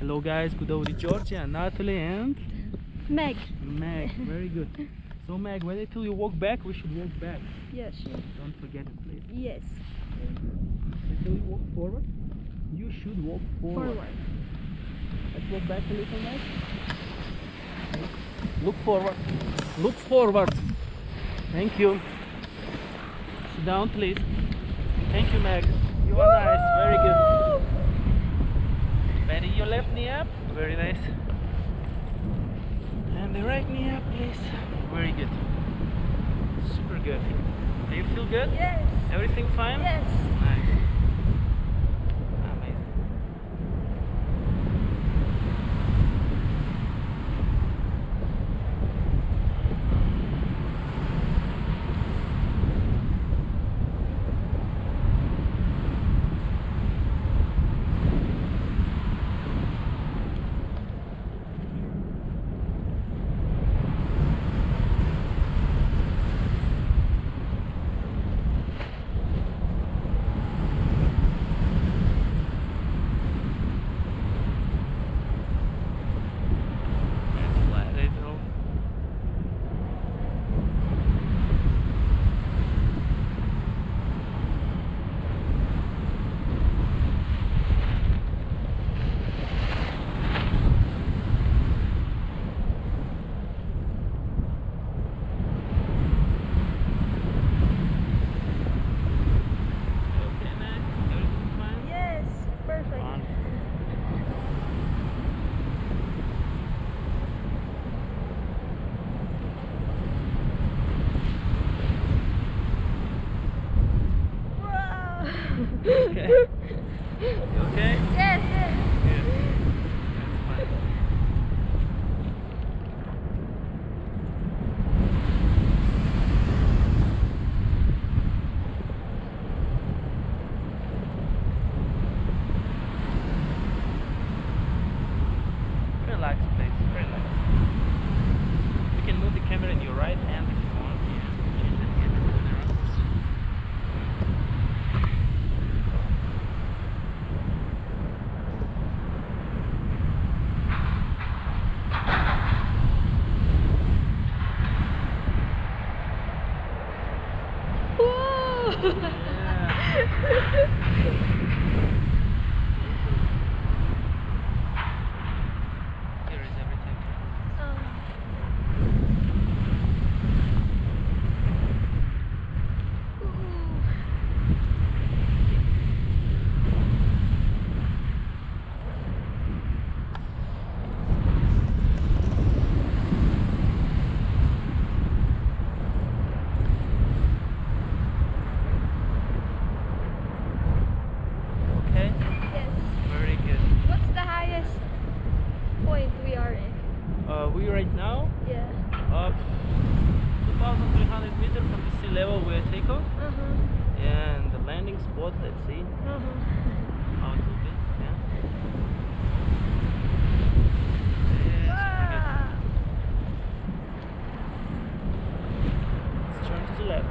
Hello guys, good over Georgia, Natalie and Meg. Meg. Very good. So Meg, when I tell you walk back, we should walk back. Yes. Don't forget it, please. Yes. If I tell you walk forward, you should walk forward. Let's walk back a little, Meg. Look forward. Look forward. Thank you. Sit down, please. Thank you, Meg. You are nice. Very good. Bend your left knee up. Very nice. And the right knee up, please. Very good. Super good. Do you feel good? Yes. Everything fine? Yes. Nice. Amazing. Yes. Perfect. Wow. Okay. You okay? Yes. Yes. Good. That's fine. Relax, please. Relax. You can move the camera in your right hand if you want. Change the camera around. Whoa. Here is everything. Okay? Yes. Very good. What's the highest point we are in? We right now Yeah. up 2,300 meters from the sea level where takeoff. And the landing spot, let's see how it will be. Yeah. Wow. Let's turn to the left.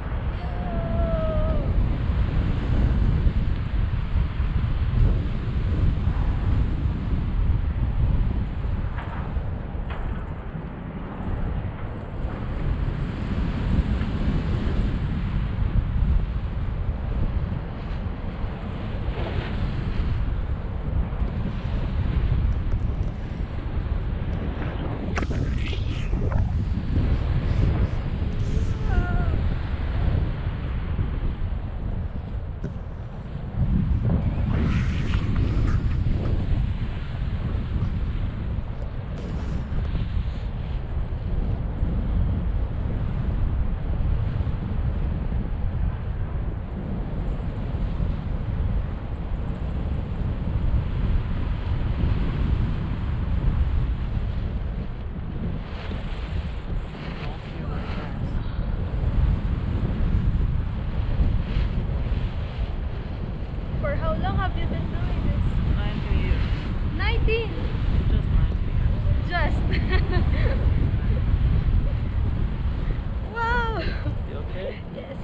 For how long have you been doing this? 90 years. 19. Just 90 years. Just. Wow. You okay? Yes.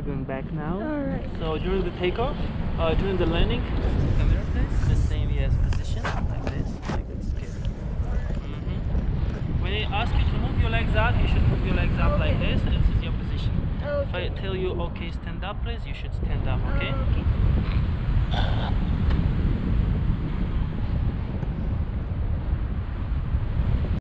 We're going back now. Alright. So during the takeoff, during the landing, camera please. The same position like this, like this. When they ask you to move your legs out, you should move your legs up like this. And this is your position. If I Okay. tell you, okay, stand up, please, you should stand up. Okay. Okay.